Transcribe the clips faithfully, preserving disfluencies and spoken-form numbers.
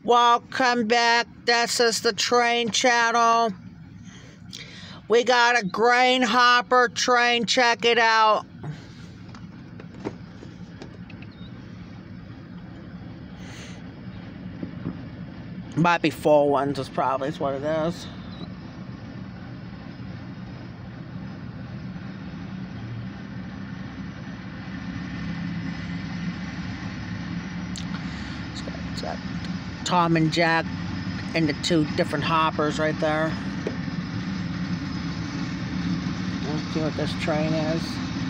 Welcome back. This is the train channel. We got a grain hopper train. Check it out. Might be full ones, is probably is what it is. It's got Tom and Jack and the two different hoppers right there. Let's see what this train is.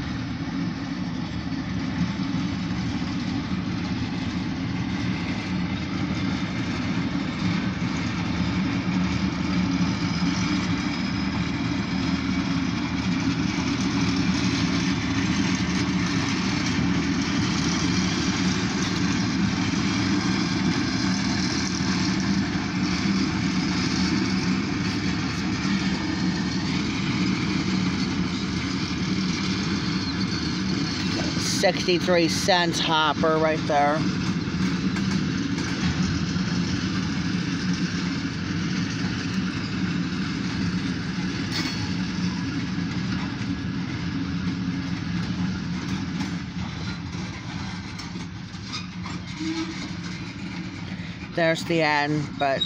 sixty-three cents hopper right there. There's the end, but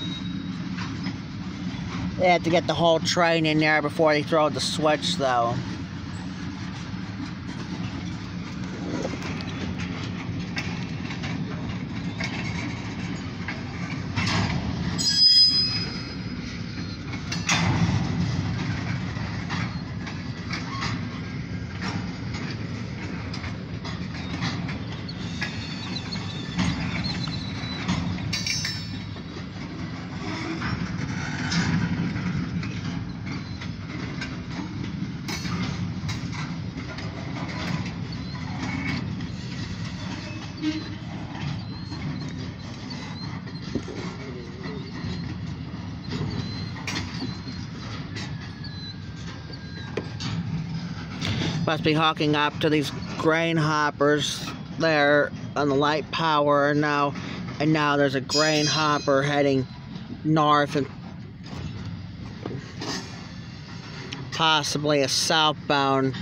they had to get the whole train in there before they throw the switch, though. Must be hooking up to these grain hoppers there on the light power, and now and now there's a grain hopper heading north and possibly a southbound.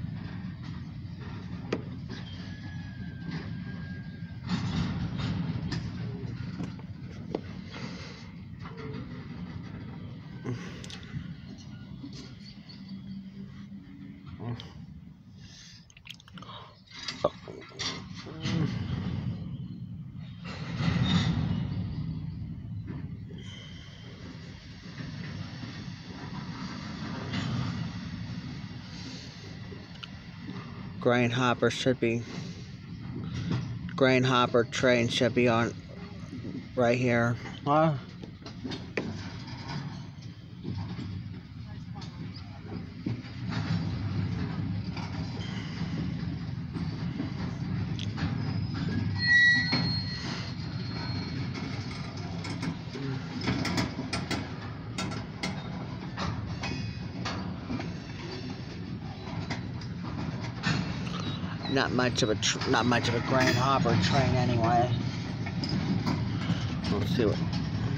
Grain hopper should be, grain hopper train should be on right here. Huh? Not much of a tr not much of a grain hopper train anyway. Let's see what.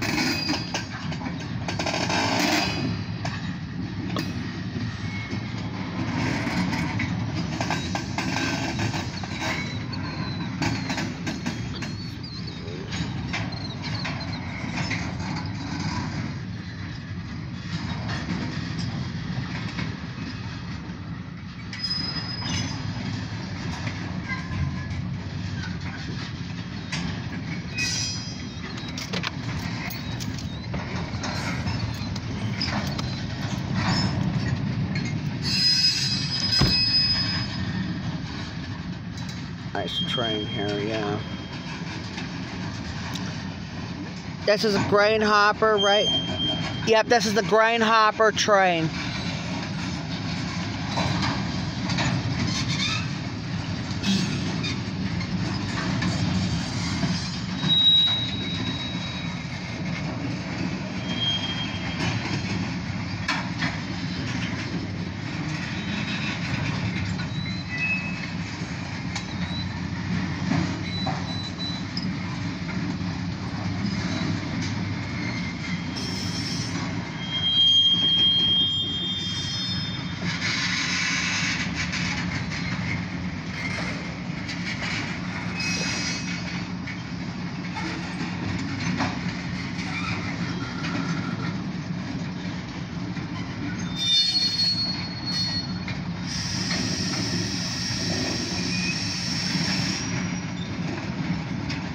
Nice train here, yeah. This is a grain hopper, right? Yep, this is the grain hopper train.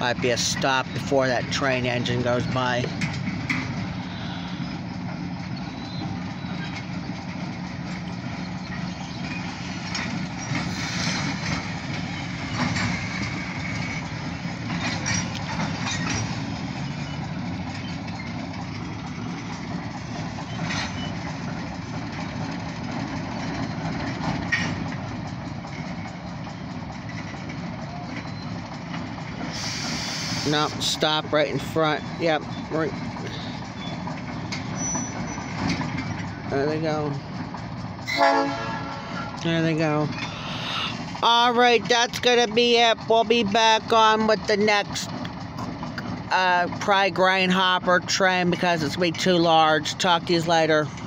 probably be a stop before that train engine goes by. No, stop right in front. Yep, right. There they go. There they go. Alright, that's gonna be it. We'll be back on with the next uh, probably grain hopper train because it's way too large. Talk to you later.